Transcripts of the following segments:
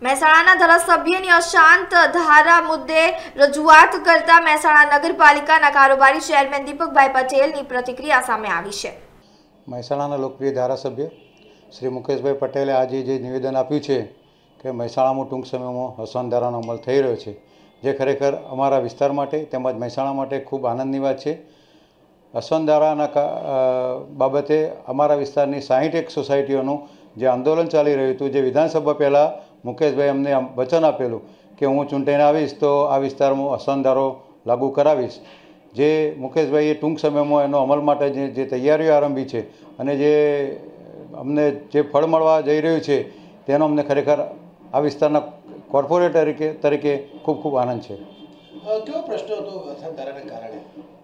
મહેસાણાના ધારાસભ્યની અશાંત ધારા મુદ્દે રજૂઆત કરતા મહેસાણા નગરપાલિકાના કારોબારી ચેરમેન દીપકભાઈ પટેલની પ્રતિક્રિયા સામે આવી છે। મહેસાણાના લોકપ્રિય ધારાસભ્ય શ્રી મુકેશભાઈ પટેલે આજે જે નિવેદન આપ્યું છે કે મહેસાણામાં ટૂંક સમયમાં અશાંત ધારાનો અમલ થઈ રહ્યો છે, જે ખરેખર અમારા વિસ્તાર માટે તેમજ મહેસાણા માટે ખૂબ આનંદની વાત છે। અશાંત ધારાના બાબતે અમારા વિસ્તારની 61 સોસાયટીઓનું જે આંદોલન ચાલી રહ્યું હતું, જે વિધાનસભા પહેલાં મુકેશભાઈ અમને વચન આપેલું કે હું ચૂંટાઈને આવીશ તો આ વિસ્તારમાં અશાંત ધારો લાગુ કરાવીશ, જે મુકેશભાઈએ ટૂંક સમયમાં એનો અમલ માટે જે તૈયારીઓ આરંભી છે અને જે અમને જે ફળ મળવા જઈ રહ્યું છે તેનો અમને ખરેખર આ વિસ્તારના કોર્પોરેટર તરીકે ખૂબ ખૂબ આનંદ છે। કેવો પ્રશ્ન હતો અશાંત ધારાના કારણે?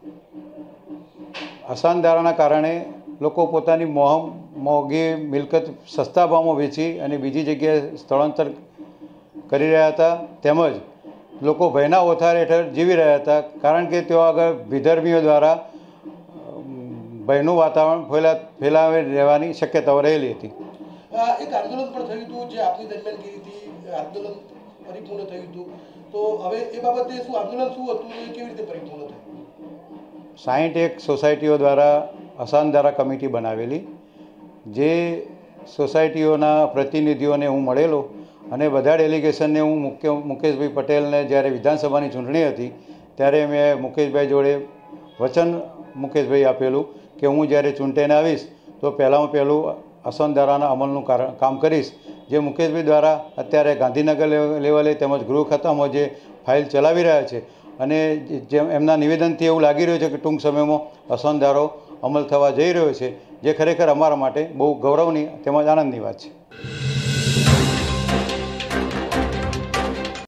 અશાંત ધારાના કારણે લોકો પોતાની મોંઘી મિલકત સસ્તા ભાવમાં વેચી અને બીજી જગ્યાએ સ્થળાંતર કરી રહ્યા હતા, તેમજ લોકો ભયના ઓથાર હેઠળ જીવી રહ્યા હતા, કારણ કે તેઓ આગળ વિધર્મીઓ દ્વારા ભયનું વાતાવરણ ફેલાવી રહેવાની શક્યતાઓ રહેલી હતી। એક આંદોલન પણ થયું હતું જે આપની દરમિયાનગીરીથી આંદોલન પરિપૂર્ણ થયું હતું, તો હવે એ બાબતે શું આંદોલન શું હતું, એ કેવી રીતે પરિપૂર્ણ થયું? 61 સોસાયટીઓ દ્વારા અશાંત ધારા કમિટી બનાવેલી, જે સોસાયટીઓના પ્રતિનિધિઓને હું મળેલો અને બધા ડેલિગેશનને હું મુકેશભાઈ પટેલને જ્યારે વિધાનસભાની ચૂંટણી હતી ત્યારે મેં મુકેશભાઈ જોડે વચન મુકેશભાઈ આપેલું કે હું જ્યારે ચૂંટાઈને આવીશ તો પહેલાં અશાંત ધારાના અમલનું કામ કરીશ, જે મુકેશભાઈ દ્વારા અત્યારે ગાંધીનગર લેવલે તેમજ ગૃહ ખાતામાં જે ફાઇલ ચલાવી રહ્યા છે અને જેમ એમના નિવેદનથી એવું લાગી રહ્યું છે કે ટૂંક સમયમાં અશાંત ધારો અમલ થવા જઈ રહ્યો છે, જે ખરેખર અમારા માટે બહુ ગૌરવની તેમજ આનંદની વાત છે।